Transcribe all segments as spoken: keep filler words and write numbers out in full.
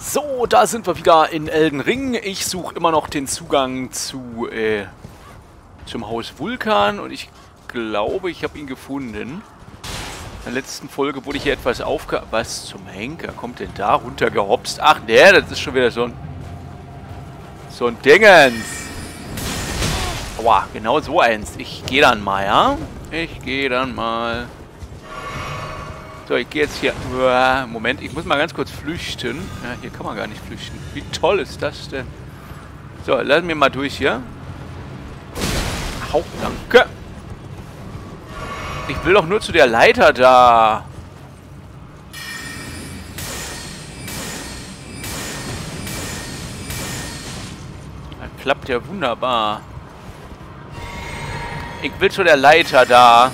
So, da sind wir wieder in Elden Ring. Ich suche immer noch den Zugang zu, äh, zum Haus Vulkan und ich glaube, ich habe ihn gefunden. In der letzten Folge wurde hier etwas aufge... Was zum Henker kommt denn da runtergehopst? Ach ne, das ist schon wieder so ein... So ein Dingens. Aua, genau so eins. Ich gehe dann mal, ja? Ich gehe dann mal... So, ich gehe jetzt hier... Moment, ich muss mal ganz kurz flüchten. Ja, hier kann man gar nicht flüchten. Wie toll ist das denn? So, lassen wir mal durch hier. Hau, danke. Ich will doch nur zu der Leiter da. Das klappt ja wunderbar. Ich will zu der Leiter da.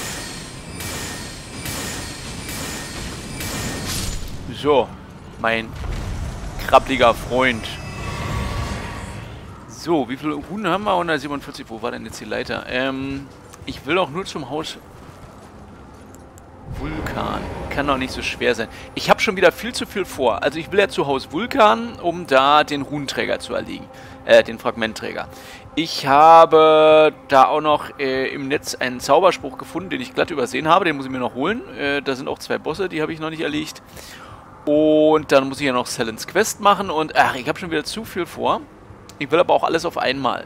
So, mein krabbliger Freund. So, wie viele Huhn haben wir? hundertsiebenundvierzig. Wo war denn jetzt die Leiter? Ähm, ich will auch nur zum Haus Vulkan. Kann doch nicht so schwer sein. Ich habe schon wieder viel zu viel vor. Also ich will ja zu Haus Vulkan, um da den Runenträger zu erlegen. Äh, den Fragmentträger. Ich habe da auch noch äh, im Netz einen Zauberspruch gefunden, den ich glatt übersehen habe. Den muss ich mir noch holen. Äh, da sind auch zwei Bosse, die habe ich noch nicht erlegt. Und dann muss ich ja noch Selens Quest machen und ach, ich habe schon wieder zu viel vor. Ich will aber auch alles auf einmal.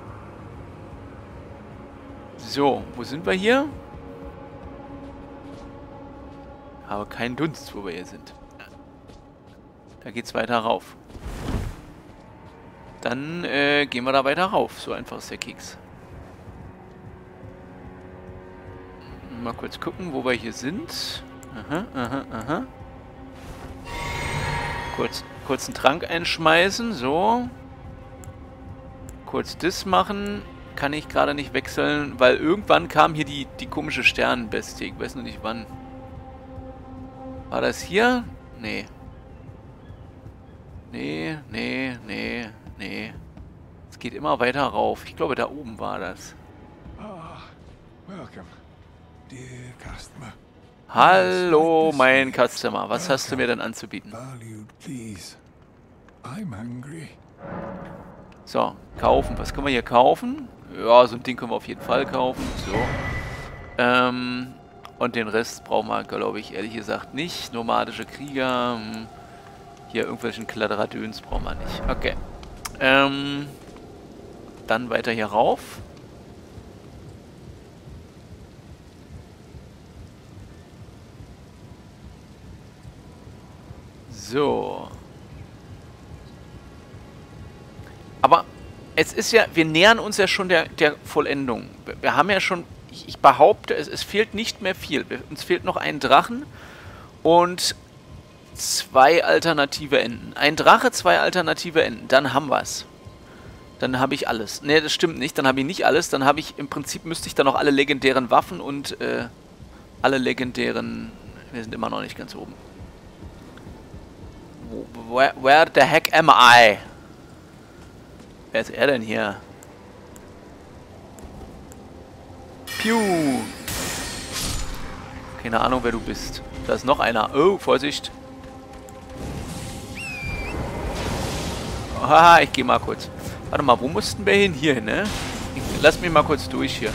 So, wo sind wir hier? Habe keinen Dunst, wo wir hier sind. Da geht's weiter rauf. Dann äh, gehen wir da weiter rauf. So einfach ist der Keks. Mal kurz gucken, wo wir hier sind. Aha, aha, aha. Kurz, kurz einen Trank einschmeißen, so. Kurz das machen. Kann ich gerade nicht wechseln, weil irgendwann kam hier die, die komische Sternenbestie. Ich weiß noch nicht wann. War das hier? Nee. Nee, nee, nee, nee. Es geht immer weiter rauf. Ich glaube, da oben war das. Hallo, mein Customer. Was hast du mir denn anzubieten? So, kaufen. Was können wir hier kaufen? Ja, so ein Ding können wir auf jeden Fall kaufen. So. Ähm, und den Rest brauchen wir, glaube ich, ehrlich gesagt nicht. Nomadische Krieger. Hier irgendwelchen Kladderaddöns brauchen wir nicht. Okay. Ähm, dann weiter hier rauf. So. Aber es ist ja, wir nähern uns ja schon der, der Vollendung. Wir, wir haben ja schon, ich, ich behaupte, es, es fehlt nicht mehr viel. Wir, uns fehlt noch ein Drachen und zwei alternative Enden. Ein Drache, zwei alternative Enden. Dann haben wir es. Dann habe ich alles. Ne, das stimmt nicht. Dann habe ich nicht alles. Dann habe ich, im Prinzip müsste ich dann noch alle legendären Waffen und äh, alle legendären, wir sind immer noch nicht ganz oben. Where, where the heck am I? Wer ist er denn hier? Piu! Keine Ahnung, wer du bist. Da ist noch einer. Oh, Vorsicht! Haha, ich gehe mal kurz. Warte mal, wo mussten wir hin? Hier hin, ne? Ich, lass mich mal kurz durch hier.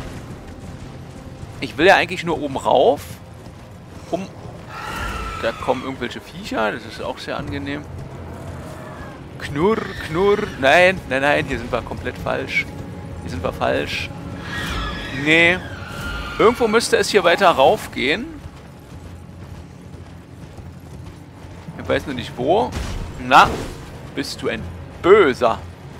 Ich will ja eigentlich nur oben rauf. Um... Da kommen irgendwelche Viecher, das ist auch sehr angenehm. Knurr, knurr. Nein, nein, nein, hier sind wir komplett falsch. Hier sind wir falsch. Nee. Irgendwo müsste es hier weiter rauf gehen. Ich weiß nur nicht wo. Na, bist du ein Böser.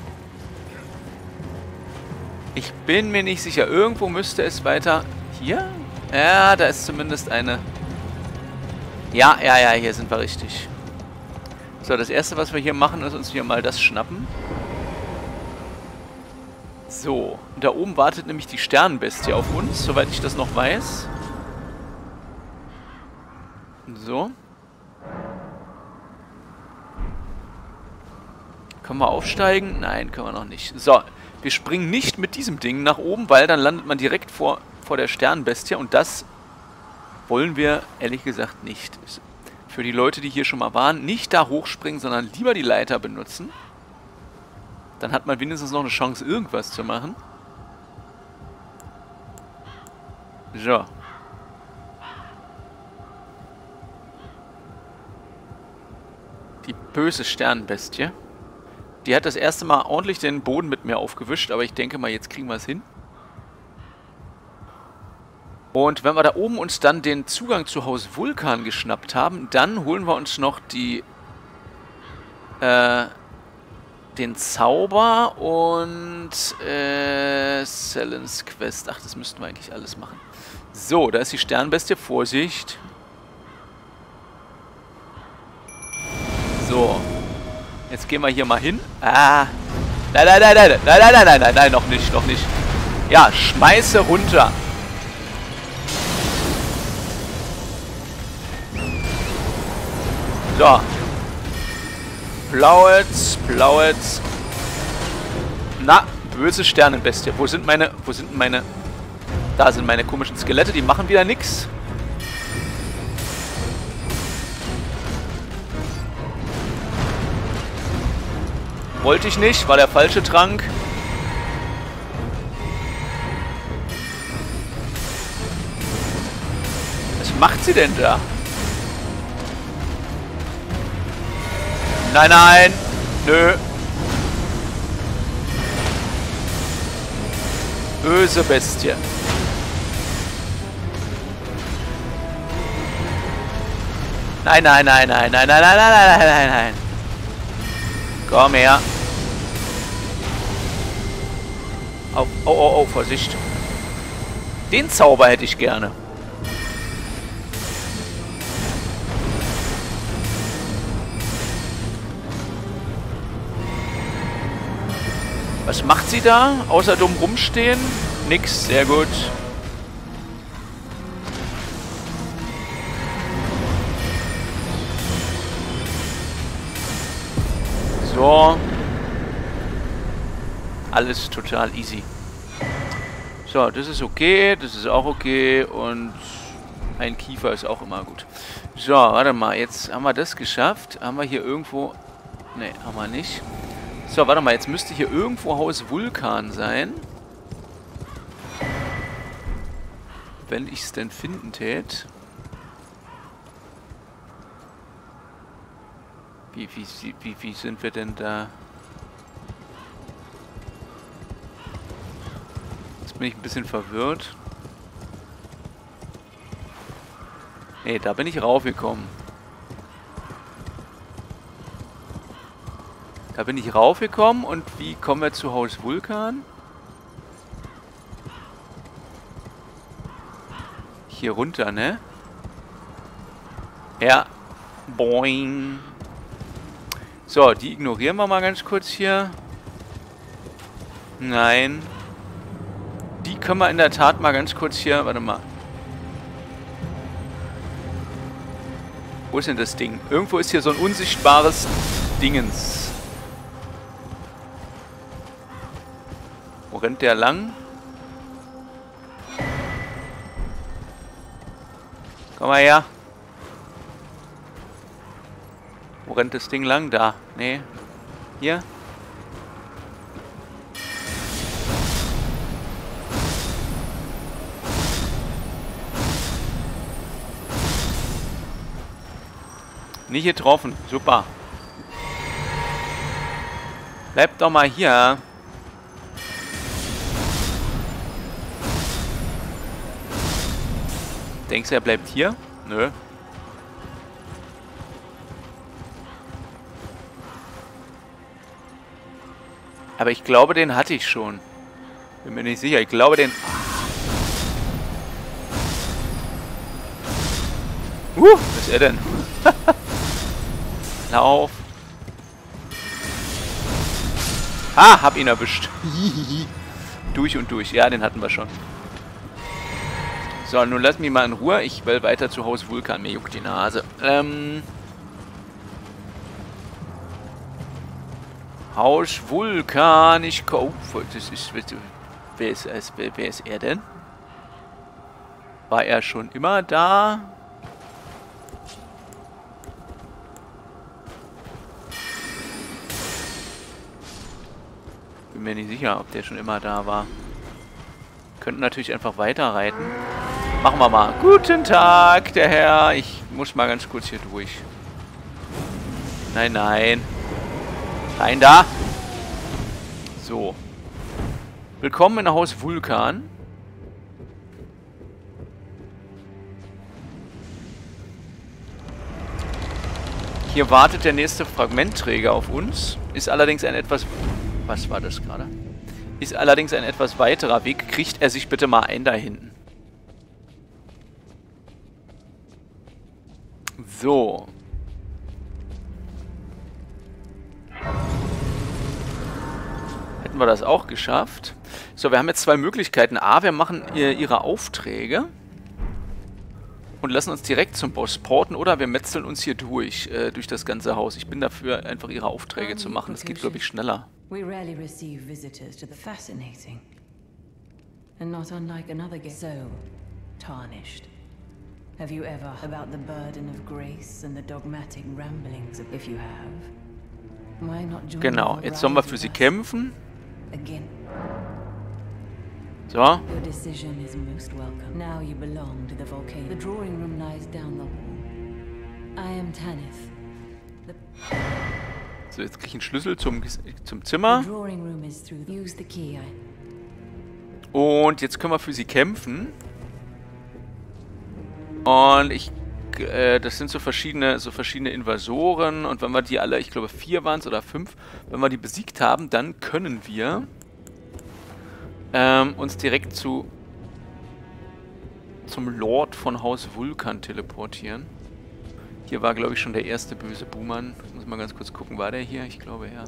Ich bin mir nicht sicher. Irgendwo müsste es weiter... Hier? Ja, da ist zumindest eine... Ja, ja, ja, hier sind wir richtig. So, das erste, was wir hier machen, ist uns hier mal das schnappen. So, und da oben wartet nämlich die Sternenbestie auf uns, soweit ich das noch weiß. So. Können wir aufsteigen? Nein, können wir noch nicht. So, wir springen nicht mit diesem Ding nach oben, weil dann landet man direkt vor, vor der Sternenbestie und das wollen wir ehrlich gesagt nicht. Für die Leute, die hier schon mal waren, nicht da hochspringen, sondern lieber die Leiter benutzen. Dann hat man wenigstens noch eine Chance, irgendwas zu machen. So. Die böse Sternenbestie. Die hat das erste Mal ordentlich den Boden mit mir aufgewischt, aber ich denke mal, jetzt kriegen wir es hin. Und wenn wir da oben uns dann den Zugang zu Haus Vulkan geschnappt haben, dann holen wir uns noch die äh, den Zauber und äh, Selens Quest. Ach, das müssten wir eigentlich alles machen. So, da ist die Sternenbestie. Vorsicht. So. Jetzt gehen wir hier mal hin. Ah. Nein, nein, nein, nein, nein, nein, nein, nein, nein, nein, noch nicht, noch nicht. Ja, schmeiße runter. So. Blauetz, Blauetz. Na, böse Sternenbestie. Wo sind meine, wo sind meine... Da sind meine komischen Skelette, die machen wieder nix. Wollte ich nicht, war der falsche Trank. Was macht sie denn da? Nein, nein. Nö. Böse Bestie. Nein, nein, nein, nein, nein, nein, nein, nein, nein, nein, nein. Komm her. Oh, oh, oh, oh, Vorsicht. Den Zauber hätte ich gerne. Was macht sie da? Außer dumm rumstehen? Nix, sehr gut. So. Alles total easy. So, das ist okay, das ist auch okay und ein Kiefer ist auch immer gut. So, warte mal, jetzt haben wir das geschafft. Haben wir hier irgendwo... Ne, haben wir nicht. So, warte mal, jetzt müsste hier irgendwo Haus Vulkan sein. Wenn ich es denn finden tät. Wie, wie, wie, wie sind wir denn da? Jetzt bin ich ein bisschen verwirrt. Ne, da bin ich raufgekommen. Da bin ich raufgekommen und wie kommen wir zu Haus Vulkan? Hier runter, ne? Ja. Boing. So, die ignorieren wir mal ganz kurz hier. Nein. Die können wir in der Tat mal ganz kurz hier... Warte mal. Wo ist denn das Ding? Irgendwo ist hier so ein unsichtbares Dingens. Wo rennt der lang? Komm mal her. Wo rennt das Ding lang? Da. Nee. Hier. Nicht getroffen. Super. Bleib doch mal hier. Denkst du, er bleibt hier? Nö. Aber ich glaube, den hatte ich schon. Bin mir nicht sicher. Ich glaube, den... Uh, was ist er denn? Lauf. Ha, hab ihn erwischt. Durch und durch. Ja, den hatten wir schon. So, nun lass mich mal in Ruhe. Ich will weiter zu Haus Vulkan. Mir juckt die Nase. Ähm... Haus Vulkan. Ich komme... Das ist... Wer ist, wer, wer ist er denn? War er schon immer da? Bin mir nicht sicher, ob der schon immer da war. Könnten natürlich einfach weiter reiten. Machen wir mal. Guten Tag, der Herr. Ich muss mal ganz kurz hier durch. Nein, nein. Rein da. So. Willkommen in Haus Vulkan. Hier wartet der nächste Fragmentträger auf uns. Ist allerdings ein etwas... Was war das gerade? Ist allerdings ein etwas weiterer Weg. Kriegt er sich bitte mal ein da hinten. So. Hätten wir das auch geschafft. So, wir haben jetzt zwei Möglichkeiten. A, wir machen ihr, ihre Aufträge und lassen uns direkt zum Boss porten, oder wir metzeln uns hier durch, äh, durch das ganze Haus. Ich bin dafür, einfach ihre Aufträge zu machen. Das geht, glaube ich, schneller. We rarely receive visitors to the fascinating. And not unlike another game. So, tarnished. Have you ever about the burden of grace and the dogmatic ramblings of, if you have? Why not join Genau, jetzt sollen wir für sie kämpfen. Again. So. Your decision is most welcome. Now you belong to the volcano. The drawing room lies down the hall. I am Tanith. The So, jetzt kriege ich einen Schlüssel zum, zum Zimmer. The drawing room is through. Use the key. Und jetzt können wir für sie kämpfen. Und ich, äh, das sind so verschiedene, so verschiedene Invasoren. Und wenn wir die alle, ich glaube vier waren es oder fünf, wenn wir die besiegt haben, dann können wir ähm, uns direkt zu zum Lord von Haus Vulkan teleportieren. Hier war, glaube ich, schon der erste böse Buhmann. Ich muss mal ganz kurz gucken, war der hier? Ich glaube, ja.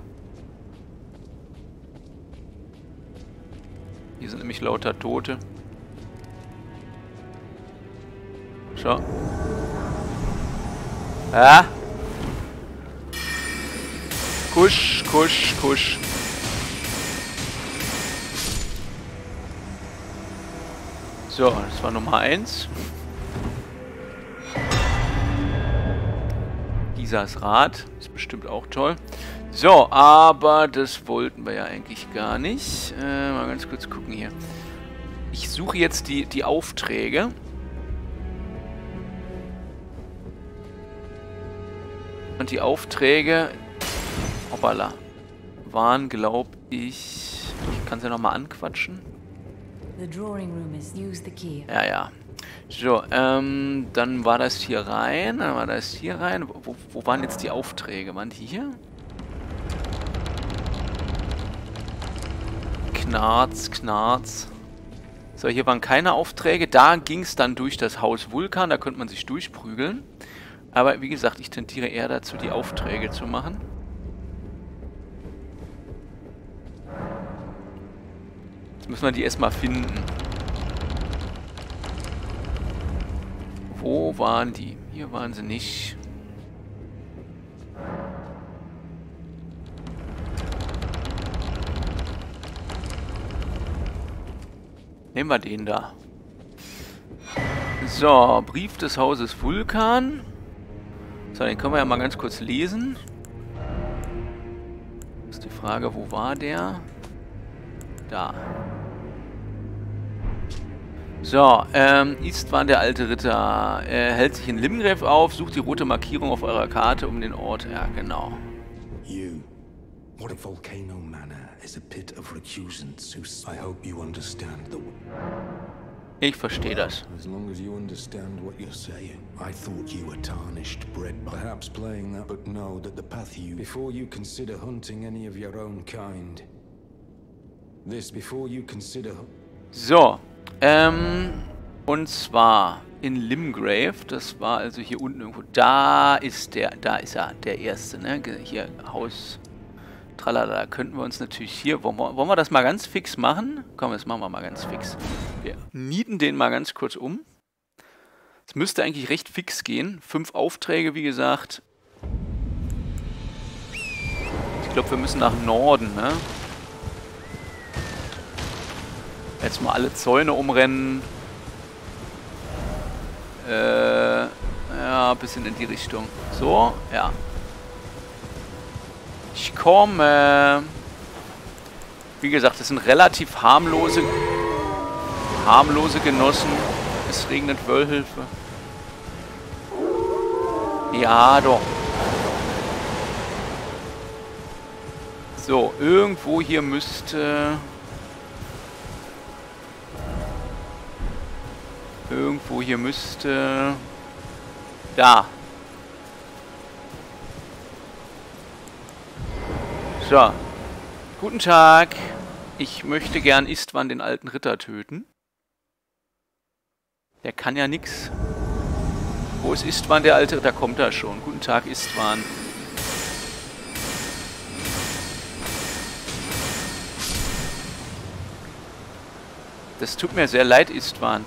Hier sind nämlich lauter Tote. Schau. Ah. Kusch, kusch, kusch. So, das war Nummer eins. Isas Rad. Ist bestimmt auch toll. So, aber das wollten wir ja eigentlich gar nicht. Äh, mal ganz kurz gucken hier. Ich suche jetzt die, die Aufträge. Und die Aufträge, hoppala, waren, glaube ich, ich kann sie nochmal anquatschen. Ja, ja. So, ähm, dann war das hier rein, dann war das hier rein. Wo, wo waren jetzt die Aufträge? Waren die hier? Knarz, Knarz. So, hier waren keine Aufträge. Da ging es dann durch das Haus Vulkan, da könnte man sich durchprügeln. Aber wie gesagt, ich tendiere eher dazu, die Aufträge zu machen. Jetzt müssen wir die erstmal finden. Wo waren die? Hier waren sie nicht. Nehmen wir den da. So, Brief des Hauses Vulkan. So, den können wir ja mal ganz kurz lesen. Ist die Frage, wo war der? Da. So, ähm, Istvan, der alte Ritter, er hält sich in Limgrave auf, sucht die rote Markierung auf eurer Karte um den Ort. Ja, genau. You. What a volcano manor is a pit of recusants who I hope you understand the Ich verstehe das. As long as you understand what you're saying. I thought you were tarnished, bred by perhaps playing that, but know that the path you before you consider hunting any of your own kind. This before you consider. So, ähm, und zwar in Limgrave, das war also hier unten irgendwo, da ist der, da ist er, der erste, ne, hier, Haus, tralala, könnten wir uns natürlich hier, wollen wir, wollen wir das mal ganz fix machen? Komm, das machen wir mal ganz fix. Wir nieten den mal ganz kurz um. Es müsste eigentlich recht fix gehen, fünf Aufträge, wie gesagt. Ich glaube, wir müssen nach Norden, ne? Jetzt mal alle Zäune umrennen. Äh, ja, ein bisschen in die Richtung. So, ja. Ich komme. Wie gesagt, das sind relativ harmlose, harmlose Genossen. Es regnet Wölhilfe. Ja, doch. So, irgendwo hier müsste... Irgendwo hier müsste... Da. So. Guten Tag. Ich möchte gern Istvan, den alten Ritter, töten. Der kann ja nix. Wo ist Istvan, der alte Ritter? Kommt er schon. Guten Tag, Istvan. Das tut mir sehr leid, Istvan.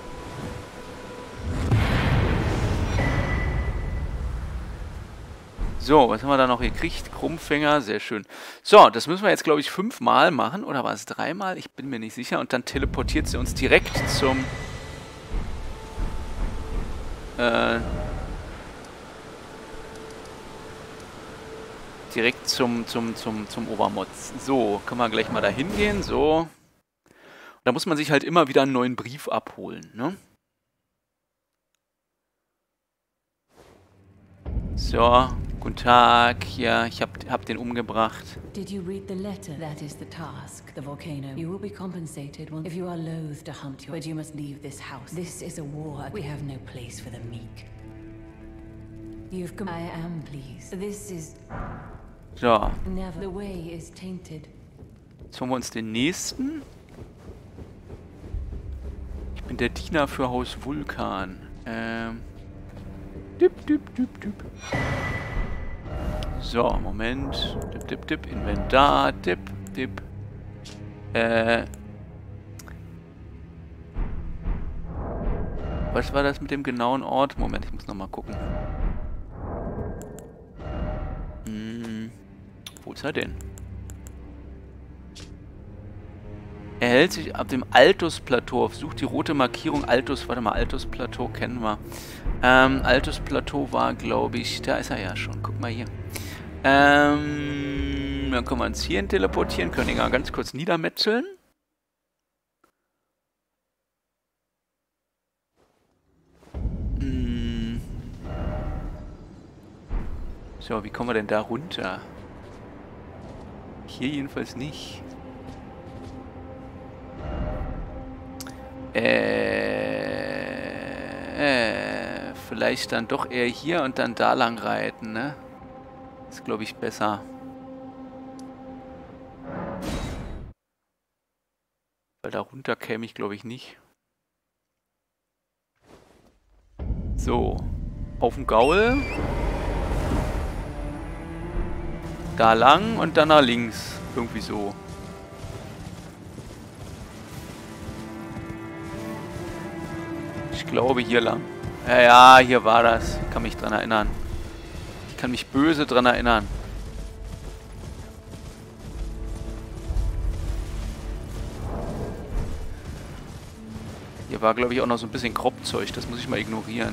So, was haben wir da noch gekriegt? Krummfänger, sehr schön. So, das müssen wir jetzt, glaube ich, fünfmal machen. Oder war es dreimal? Ich bin mir nicht sicher. Und dann teleportiert sie uns direkt zum... Äh... Direkt zum, zum, zum, zum Obermotz. So, können wir gleich mal da hingehen. So. Und da muss man sich halt immer wieder einen neuen Brief abholen, ne? So, guten Tag. Ja, ich hab, hab den umgebracht. Did you read the letter? That is the task. The volcano. You will be compensated if you are loath to hunt you, but you must leave this house. This is a war. We have no place for the meek. You've come. I am pleased. This is... So. Never. The way is tainted. Jetzt holen wir uns den nächsten. Ich bin der Diener für Haus Vulkan. Ähm... Dip, dip, dip, dip. So, Moment. Dip, dip, dip. Inventar. Dip, dip. Äh. Was war das mit dem genauen Ort? Moment, ich muss nochmal gucken. Hm. Wo ist er denn? Er hält sich ab dem Altus-Plateau auf. Sucht die rote Markierung Altus. Warte mal, Altus-Plateau kennen wir. Ähm, Altus-Plateau war, glaube ich... Da ist er ja schon. Guck mal hier. Ähm, dann können wir uns hierhin teleportieren. Können ihn mal ganz kurz niedermetzeln. Hm. So, wie kommen wir denn da runter? Hier jedenfalls nicht. Äh, äh, vielleicht dann doch eher hier und dann da lang reiten, ne? Ist, glaube ich, besser. Weil da runter käme ich, glaube ich, nicht. So. Auf dem Gaul. Da lang und dann nach links. Irgendwie so. Ich glaube hier lang. Ja, ja, hier war das. Ich kann mich dran erinnern. Ich kann mich böse dran erinnern. Hier war, glaube ich, auch noch so ein bisschen Kropfzeug. Das muss ich mal ignorieren.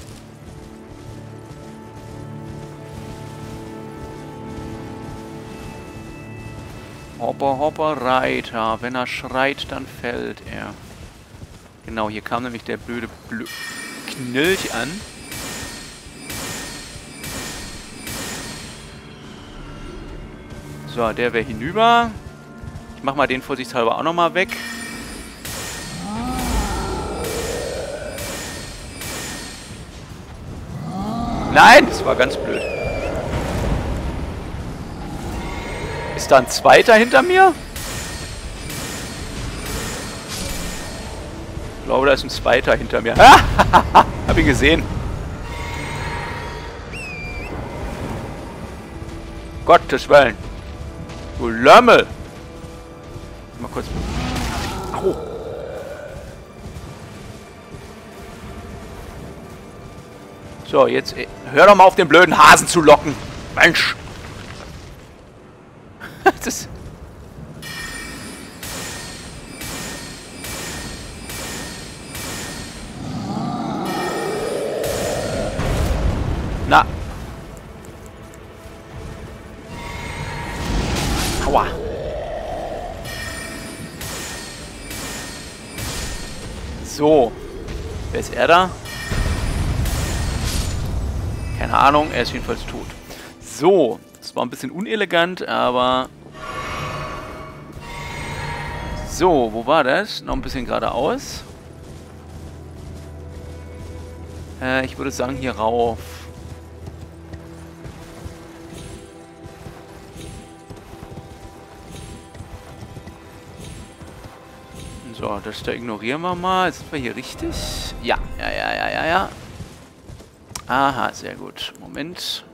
Hopper, Hopper, Reiter. Wenn er schreit, dann fällt er. Genau, hier kam nämlich der blöde Blö Knilch an. So, der wäre hinüber. Ich mach mal den vorsichtshalber auch nochmal weg. Nein, das war ganz blöd. Ist da ein zweiter hinter mir? Ich glaube, da ist ein zweiter hinter mir. Ah, hab ihn gesehen. Gottes Willen. Du Lömmel. Mal kurz. Au. So, jetzt hör doch mal auf, den blöden Hasen zu locken. Mensch. Das... Na. Aua. So. Wer ist er da? Keine Ahnung, er ist jedenfalls tot. So. Das war ein bisschen unelegant, aber... So, wo war das? Noch ein bisschen geradeaus. Äh, ich würde sagen, hier rauf. So, das da ignorieren wir mal. Sind wir hier richtig? Ja, ja, ja, ja, ja, ja. Aha, sehr gut. Moment.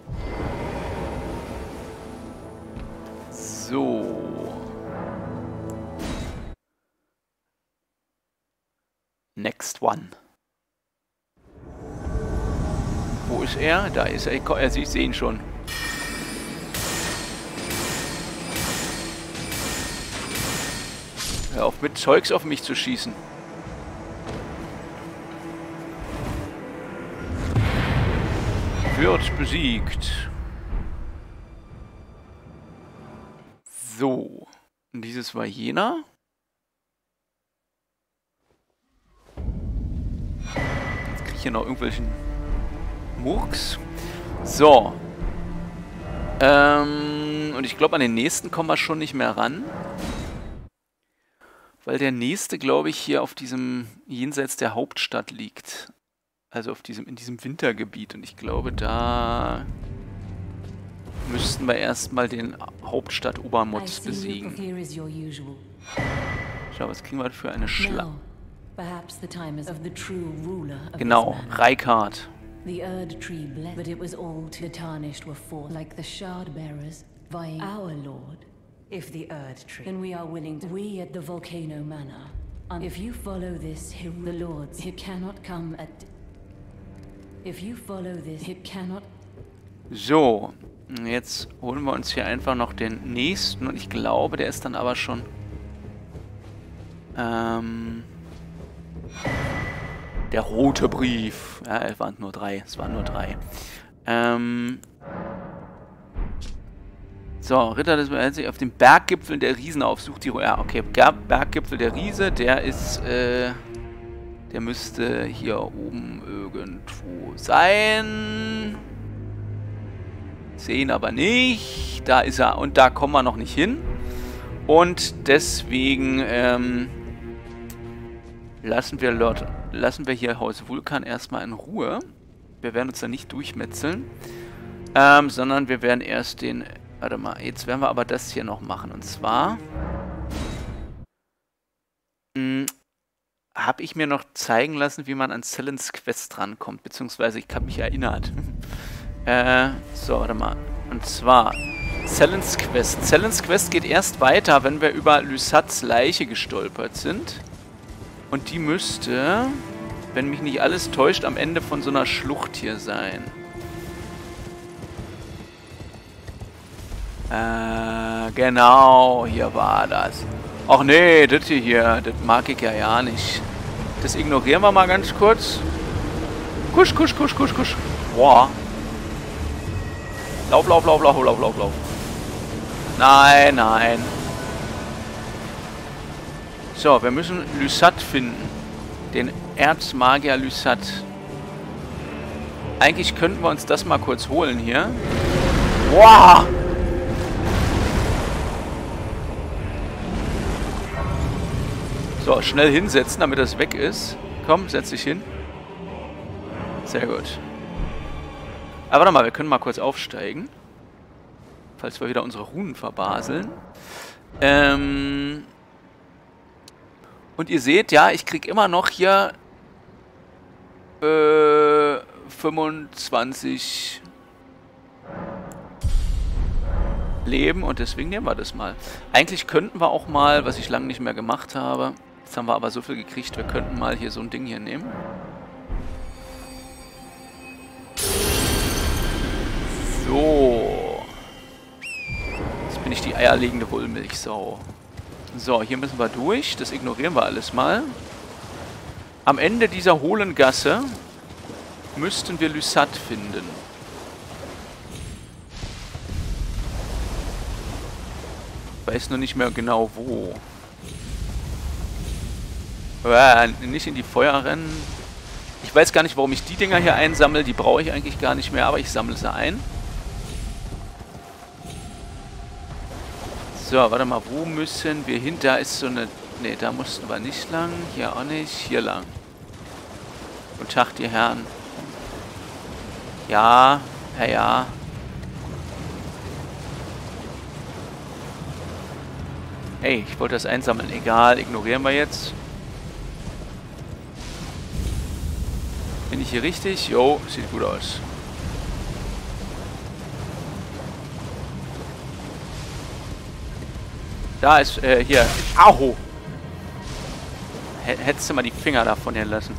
So. Next one. Wo ist er? Da ist er. Ich, also ich sehe ihn schon. Hör auf mit Zeugs auf mich zu schießen. Wird besiegt. So. Und dieses war jener. Jetzt kriege ich hier noch irgendwelchen Murks. So. Ähm, und ich glaube, an den nächsten kommen wir schon nicht mehr ran. Weil der nächste, glaube ich, hier auf diesem jenseits der Hauptstadt liegt. Also auf diesem, in diesem Wintergebiet. Und ich glaube, da müssten wir erstmal den Hauptstadt-Obermotz besiegen. Schau, was kriegen wir für eine Schlange? Genau, Reikard. The Erd Tree bled, but it was all the tarnished were fought like the shard bearers vying our lord. If the Erd Tree, then we are willing to. We at the Volcano Manor. And if you follow this, the lords, it cannot come at. If you follow this, it cannot. So, jetzt holen wir uns hier einfach noch den nächsten und ich glaube, der ist dann aber schon. Ähm. Der rote Brief. Ja, es waren nur drei. Es waren nur drei. Ähm. So, Ritter des sich auf den Berggipfeln der Riesen aufsucht. Die, ja, okay. Berggipfel der Riese, der ist, äh, der müsste hier oben irgendwo sein. Sehen aber nicht. Da ist er. Und da kommen wir noch nicht hin. Und deswegen, ähm, lassen wir Lord, lassen wir hier Haus Vulkan erstmal in Ruhe. Wir werden uns da nicht durchmetzeln. Ähm, sondern wir werden erst den... Warte mal, jetzt werden wir aber das hier noch machen. Und zwar... habe ich mir noch zeigen lassen, wie man an Celens Quest rankommt. Beziehungsweise ich habe mich erinnert. äh, so, warte mal. Und zwar... Celens Quest. Celens Quest geht erst weiter, wenn wir über Lysats Leiche gestolpert sind. Und die müsste, wenn mich nicht alles täuscht, am Ende von so einer Schlucht hier sein. Äh, genau, hier war das. Ach nee, das hier, hier, das mag ich ja ja nicht. Das ignorieren wir mal ganz kurz. Kusch, kusch, kusch, kusch, kusch. Boah. Lauf, lauf, lauf, lauf, lauf, lauf, lauf. Nein, nein. So, wir müssen Lysat finden. Den Erzmagier Lysat. Eigentlich könnten wir uns das mal kurz holen hier. Wow! So, schnell hinsetzen, damit das weg ist. Komm, setz dich hin. Sehr gut. Aber warte mal, wir können mal kurz aufsteigen. Falls wir wieder unsere Runen verbaseln. Ähm... Und ihr seht, ja, ich krieg immer noch hier äh, fünfundzwanzig Leben und deswegen nehmen wir das mal. Eigentlich könnten wir auch mal, was ich lange nicht mehr gemacht habe, jetzt haben wir aber so viel gekriegt, wir könnten mal hier so ein Ding hier nehmen. So. Jetzt bin ich die eierlegende Wollmilchsau. So, hier müssen wir durch. Das ignorieren wir alles mal. Am Ende dieser hohlen Gasse müssten wir Lysat finden. Ich weiß nur nicht mehr genau wo. Uah, nicht in die Feuer rennen. Ich weiß gar nicht, warum ich die Dinger hier einsammle. Die brauche ich eigentlich gar nicht mehr, aber ich sammle sie ein. So, warte mal, wo müssen wir hin? Da ist so eine... Ne, da mussten wir nicht lang. Hier auch nicht. Hier lang. Guten Tag, die Herren. Ja, ja, ja. Hey, ich wollte das einsammeln. Egal, ignorieren wir jetzt. Bin ich hier richtig? Jo, sieht gut aus. Da ist, äh, hier. Aho! Hättest du mal die Finger davon hier lassen.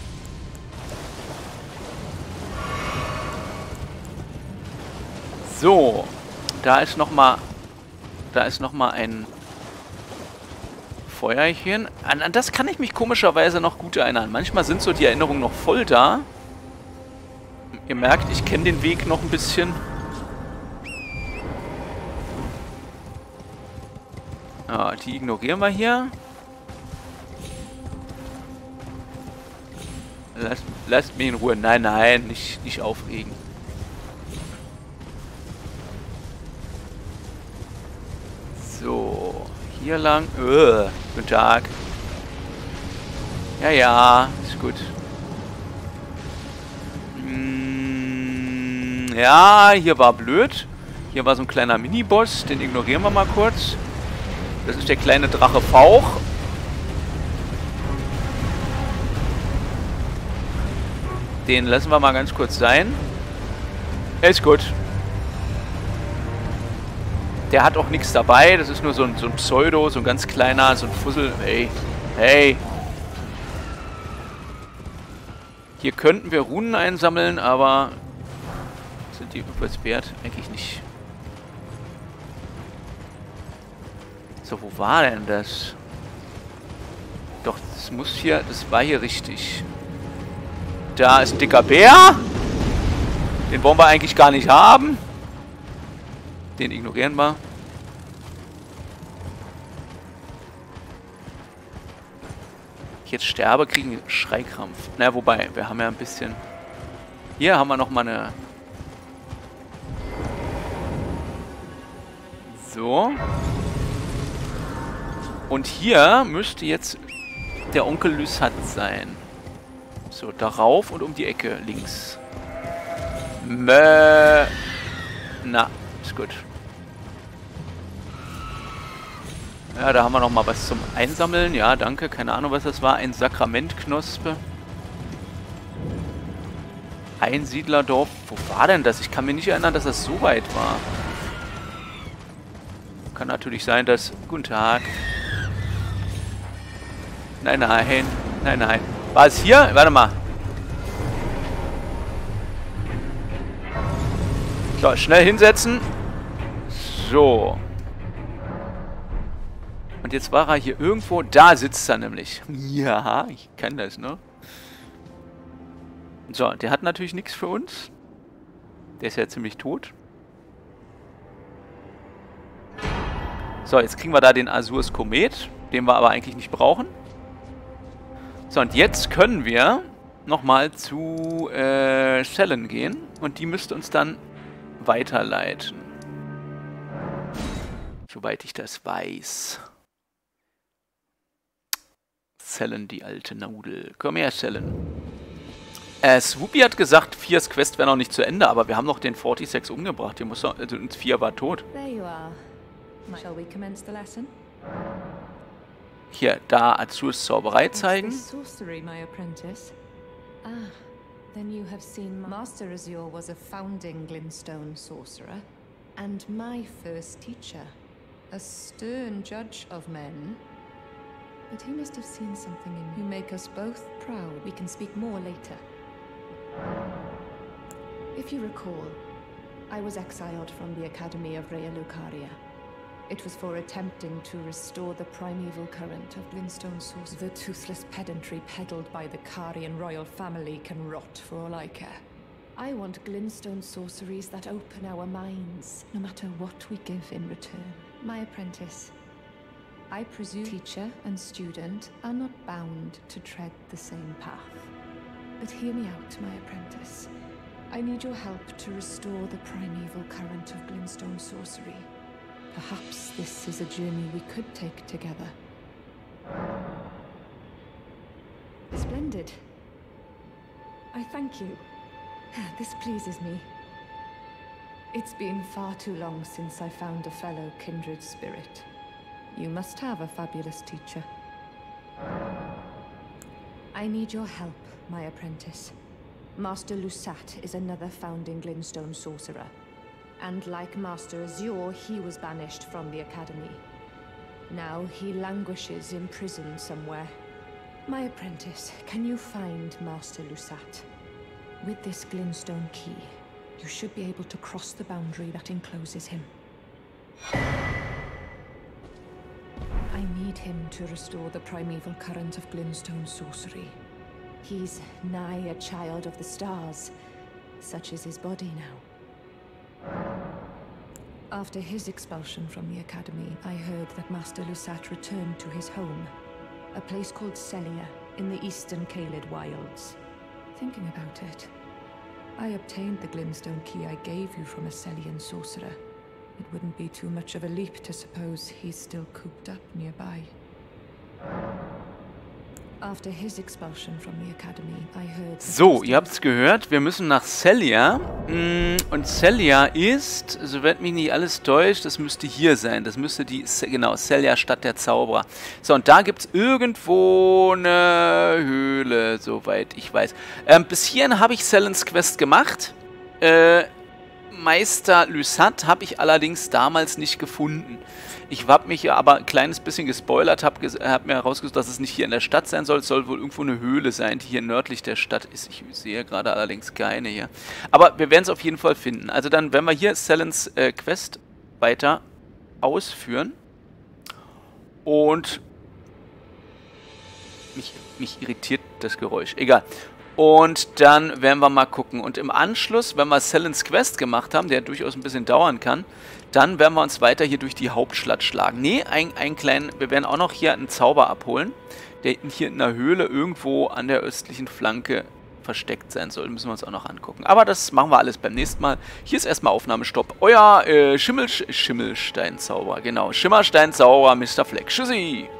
So. Da ist nochmal... Da ist nochmal ein... Feuerchen. An, an das kann ich mich komischerweise noch gut erinnern. Manchmal sind so die Erinnerungen noch voll da. Ihr merkt, ich kenne den Weg noch ein bisschen. Ah, die ignorieren wir hier. Lasst, lasst mich in Ruhe. Nein, nein, nicht, nicht aufregen. So, hier lang. Öh, guten Tag. Ja, ja, ist gut. Hm, ja, hier war blöd. Hier war so ein kleiner Miniboss. Den ignorieren wir mal kurz. Das ist der kleine Drache Fauch. Den lassen wir mal ganz kurz sein. Ist gut. Der hat auch nichts dabei. Das ist nur so ein, so ein Pseudo, so ein ganz kleiner, so ein Fussel. Hey, hey. Hier könnten wir Runen einsammeln, aber sind die irgendwas wert? Eigentlich nicht. So, wo war denn das? Doch, das muss hier, das war hier richtig. Da ist ein dicker Bär. Den wollen wir eigentlich gar nicht haben. Den ignorieren wir. Ich jetzt sterbe, kriegen wir Schreikrampf. Na, wobei, wir haben ja ein bisschen... Hier haben wir nochmal eine... So. Und hier müsste jetzt der Onkel Lysat sein. So, darauf und um die Ecke links. Mö. Na, ist gut. Ja, da haben wir noch mal was zum Einsammeln. Ja, danke. Keine Ahnung, was das war. Ein Sakramentknospe. Einsiedlerdorf. Wo war denn das? Ich kann mir nicht erinnern, dass das so weit war. Kann natürlich sein, dass... Guten Tag. Nein, nein. Nein, nein. War es hier? Warte mal. So, schnell hinsetzen. So. Und jetzt war er hier irgendwo. Da sitzt er nämlich. Ja, ich kann das, ne? So, der hat natürlich nichts für uns. Der ist ja ziemlich tot. So, jetzt kriegen wir da den Azurs Komet. Den wir aber eigentlich nicht brauchen. So, und jetzt können wir nochmal zu äh, Sellen gehen. Und die müsste uns dann weiterleiten. Soweit ich das weiß. Sellen, die alte Nudel. Komm her, Sellen. Äh, Swoopy hat gesagt, Fias Quest wäre noch nicht zu Ende, aber wir haben noch den sechsundvierzig umgebracht. Hier muss noch, also vier war tot. There you are. Shall we commence the lesson? Hier, da Azurs Zauberei zeigen. Sorcery, my apprentice. Ah, then you have seen Master Azure was a founding Glintstone sorcerer, and my first teacher, a stern judge of men. But he must have seen something in you make us both proud. We can speak more later. If you recall, I was exiled from the Academy of Raya Lucaria. It was for attempting to restore the primeval current of Glintstone sorcery. The toothless pedantry peddled by the Carian royal family can rot for all I care. I want Glintstone sorceries that open our minds, no matter what we give in return. My apprentice, I presume teacher and student are not bound to tread the same path. But hear me out, my apprentice. I need your help to restore the primeval current of Glintstone sorcery. Perhaps this is a journey we could take together. Splendid. I thank you. This pleases me. It's been far too long since I found a fellow kindred spirit. You must have a fabulous teacher. I need your help, my apprentice. Master Lusat is another founding Glintstone sorcerer. And like Master Azure, he was banished from the Academy. Now he languishes in prison somewhere. My apprentice, can you find Master Lusat? With this Glintstone key, you should be able to cross the boundary that encloses him. I need him to restore the primeval current of Glintstone sorcery. He's nigh a child of the stars. Such is his body now. After his expulsion from the Academy, I heard that Master Lusat returned to his home, a place called Celia in the eastern Caelid wilds. Thinking about it, I obtained the Glintstone key I gave you from a Celian sorcerer. It wouldn't be too much of a leap to suppose he's still cooped up nearby. After his expulsion from the Academy, I heard. So, ihr habt's gehört, wir müssen nach Celia. Und Celia ist, soweit mich nicht alles täuscht, das müsste hier sein. Das müsste die, genau, Celia, Stadt der Zauberer. So, und da gibt's irgendwo eine Höhle, soweit ich weiß. Ähm, bis hierhin habe ich Selens Quest gemacht. Äh, Meister Lusat habe ich allerdings damals nicht gefunden. Ich habe mich aber ein kleines bisschen gespoilert, habe hab mir herausgesucht, dass es nicht hier in der Stadt sein soll. Es soll wohl irgendwo eine Höhle sein, die hier nördlich der Stadt ist. Ich sehe gerade allerdings keine hier. Aber wir werden es auf jeden Fall finden. Also dann werden wir hier Selens äh, Quest weiter ausführen. Und mich, mich irritiert das Geräusch. Egal. Und dann werden wir mal gucken. Und im Anschluss, wenn wir Selens Quest gemacht haben, der durchaus ein bisschen dauern kann, dann werden wir uns weiter hier durch die Hauptstadt schlagen. Nee, ein, einen kleinen, wir werden auch noch hier einen Zauber abholen, der hier in einer Höhle irgendwo an der östlichen Flanke versteckt sein soll. Müssen wir uns auch noch angucken. Aber das machen wir alles beim nächsten Mal. Hier ist erstmal Aufnahmestopp. Euer äh, Schimmel, Schimmelsteinzauber, genau. Schimmersteinzauber, Mister Fleck. Tschüssi!